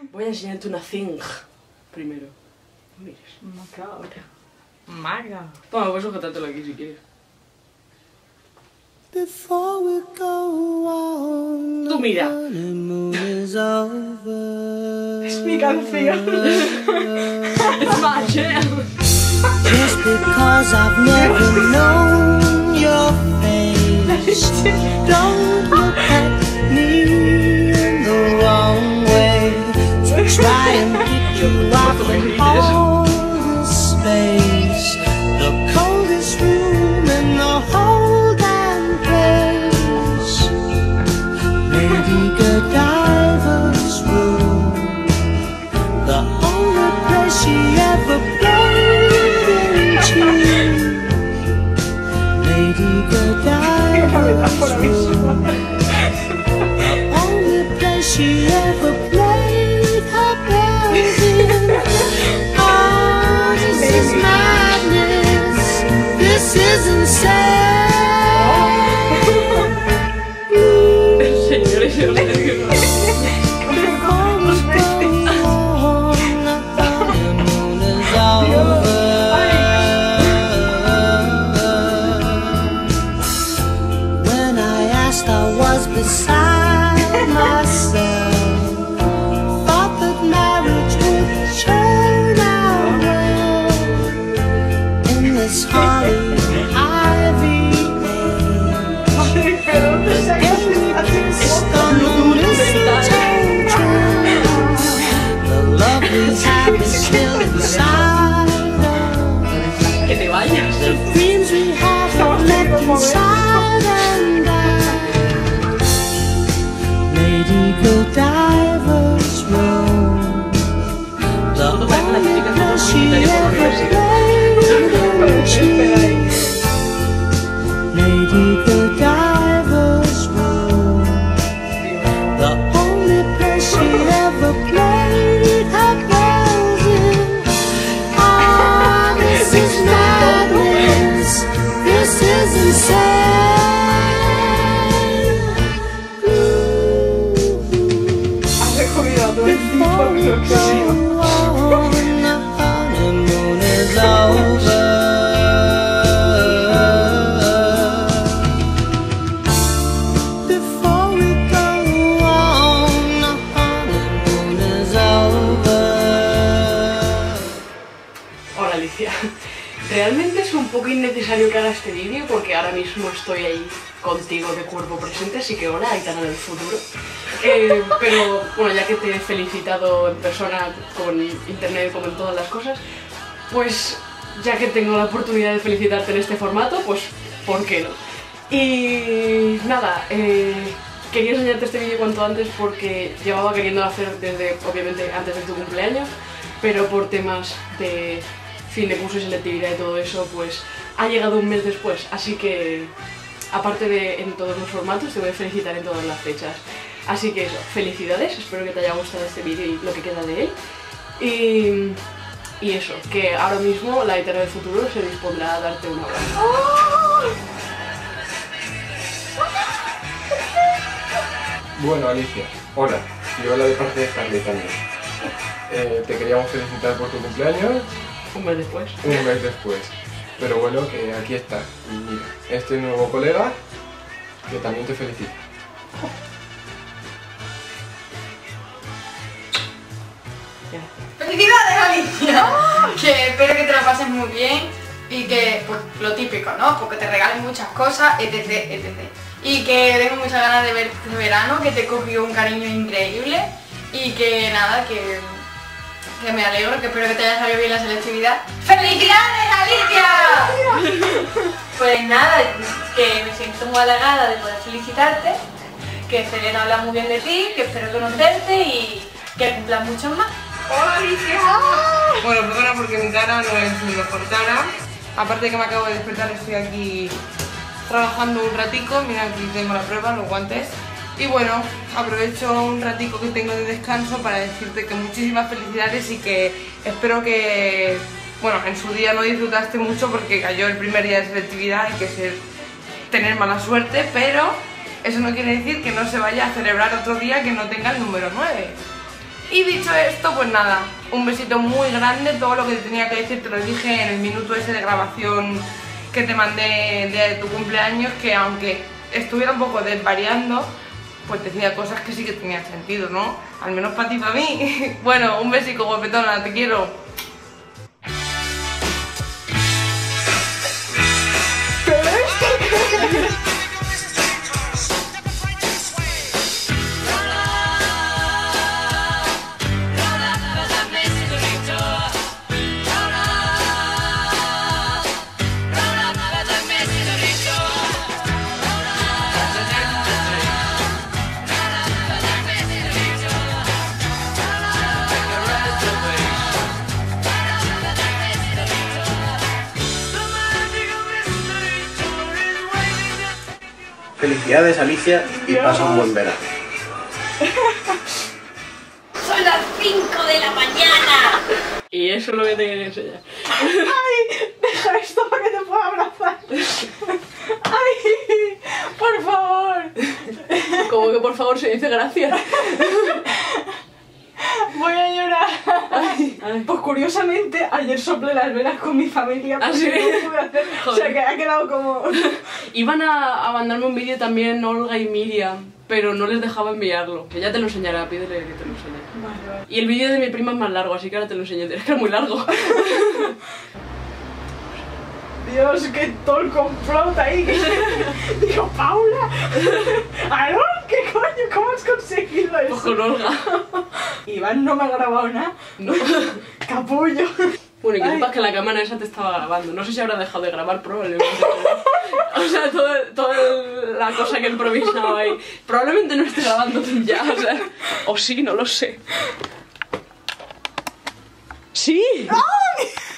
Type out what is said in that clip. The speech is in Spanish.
Voy a enseñarte una thing primero. No mires. Macabra. Maga. Toma, puedes sujetártelo aquí si quieres. Tú mira. Es mi canción. Es más, Just because I've never known your face, don't look at me in the wrong way. To try and pick you out of all the space, the coldest room in the whole damn place. Lady Godiva's room, the only place she ever played into. Lady Godiva's room, the only place she ever played her bells in. Oh, this is madness, this is insane. Señores, yo no sé qué no. When I asked, I was beside myself. Thought that marriage would turn out well in this holly ivy age. But every kiss on the mistletoe trail, the love we have is still inside us. Que te vayas. The dreams we have are left inside and out. Lady Godiva's room, the only place she ever played into. Lady Godiva's room, the only place she ever played her bells in. Ah, this is madness, this is insane. Has recogido todo el tiempo Before we de lo que go sea. on, the honeymoon is over. Before we go on, the honeymoon is over. Hola Alicia, realmente es un poco innecesario que haga este vídeo porque ahora mismo estoy ahí contigo de cuerpo presente, así que hola Aitana del futuro. Pero bueno, ya que te he felicitado en persona con internet como en todas las cosas, pues ya que tengo la oportunidad de felicitarte en este formato, pues ¿por qué no? Y nada, quería enseñarte este vídeo cuanto antes porque llevaba queriendo hacer desde, obviamente, antes de tu cumpleaños, pero por temas de fin de curso y selectividad y todo eso, pues ha llegado un mes después, así que aparte de en todos los formatos, te voy a felicitar en todas las fechas. Así que eso, felicidades, espero que te haya gustado este vídeo y lo que queda de él. Y eso, que ahora mismo la Aitana del futuro se dispondrá a darte un abrazo. Bueno, Alicia, hola. Y hola de parte de Scarlett también. Te queríamos felicitar por tu cumpleaños Un mes después. un mes después. Pero bueno, que aquí está. Y mira, este nuevo colega que también te felicita. Ya. ¡Felicidades, Alicia! Que espero que te lo pases muy bien y que, pues, lo típico, ¿no? Porque te regalen muchas cosas, etc, etc. Y que tengo muchas ganas de ver este verano, que te cogió un cariño increíble y que nada, que me alegro, que espero que te haya salido bien la selectividad. ¡Felicidades, Alicia! Pues nada, que me siento muy halagada de poder felicitarte, que Selena habla muy bien de ti, que espero conocerte y que cumplas muchos más. ¡Hola, Alicia! Bueno, perdona porque mi cara no es mi mejor cara. Aparte de que me acabo de despertar, estoy aquí trabajando un ratico. Mira, aquí tengo la prueba, los guantes. Y bueno, aprovecho un ratico que tengo de descanso para decirte que muchísimas felicidades y que espero que, bueno, en su día no disfrutaste mucho porque cayó el primer día de selectividad y que tener mala suerte, pero eso no quiere decir que no se vaya a celebrar otro día que no tenga el número 9. Y dicho esto, pues nada, un besito muy grande, todo lo que te tenía que decir te lo dije en el minuto ese de grabación que te mandé el día de tu cumpleaños, que aunque estuviera un poco desvariando, pues decía cosas que sí que tenían sentido, ¿no? Al menos para ti y para mí. Bueno, un besico, guapetona, te quiero. Felicidades, Alicia, y pasa un buen verano. Son las 5 de la mañana. Y eso es lo que te quería enseñar. ¡Ay! Deja esto para que te pueda abrazar. ¡Ay! ¡Por favor! Como que por favor se dice gracias. Voy a llorar. Ay. Pues curiosamente, ayer soplé las velas con mi familia. ¿Ah, sí? No lo pude hacer. O sea que ha quedado como... Iban a mandarme un vídeo también Olga y Miriam, pero no les dejaba enviarlo. Que ya te lo enseñará, pídele que te lo enseñe. Vale. Y el vídeo de mi prima es más largo, así que ahora te lo enseño. Es que es muy largo. Dios, que todo el complot ahí. Digo, Paula. ¿Aló? ¿Qué coño? ¿Cómo has conseguido Pues eso? con Olga. Iván no me ha grabado nada. No. Capullo. Bueno, y que Ay. sepas que la cámara esa te estaba grabando. No sé si habrá dejado de grabar, probablemente. O sea, toda la cosa que he improvisado ahí. Probablemente no esté grabando ya, o sea. O sí, no lo sé. ¡Sí!